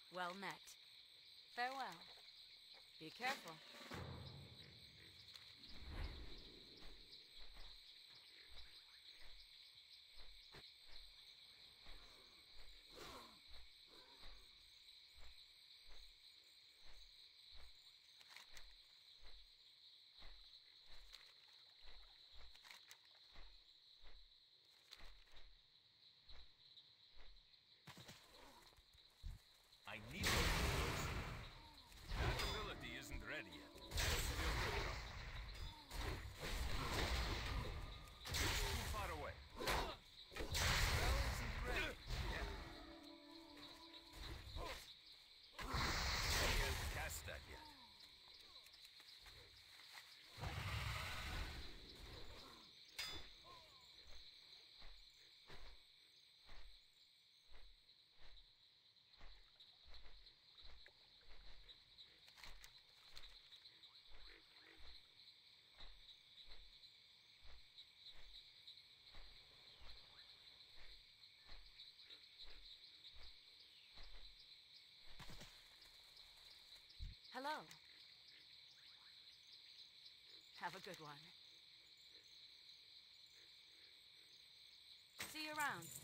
Well met. Farewell. Be careful. I need those tools. That ability isn't ready yet. That's still to come. It's too far away. Spell isn't ready yet. Can't cast that yet. Hello. Have a good one. See you around.